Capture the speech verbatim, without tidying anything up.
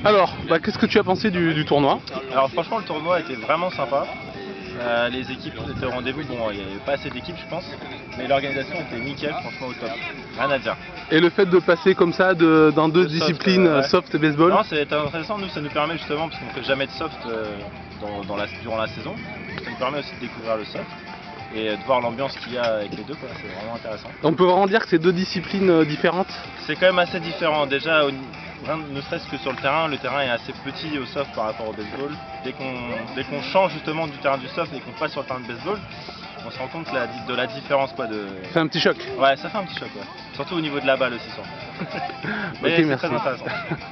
Alors, bah, qu'est-ce que tu as pensé du, du tournoi? Alors franchement le tournoi était vraiment sympa. Euh, les équipes étaient au rendez-vous, bon il n'y avait pas assez d'équipes je pense, mais l'organisation était nickel, franchement au top, rien à dire. Et le fait de passer comme ça de, dans deux Le soft, disciplines, euh, ouais. soft et baseball? Non, c'est intéressant, nous ça nous permet justement, parce qu'on ne fait jamais de soft euh, dans, dans la, durant la saison, ça nous permet aussi de découvrir le soft et de voir l'ambiance qu'il y a avec les deux, quoi. C'est vraiment intéressant. On peut vraiment dire que c'est deux disciplines euh, différentes? C'est quand même assez différent, déjà au, ne serait-ce que sur le terrain, le terrain est assez petit au soft par rapport au baseball. Dès qu'on dès qu'on change justement du terrain du soft et qu'on passe sur le terrain de baseball, on se rend compte la, de la différence quoi, de... Ça fait un petit choc? Ouais, ça fait un petit choc, ouais. Surtout au niveau de la balle aussi, surtout. Mais Ok, c'est merci. très intéressant.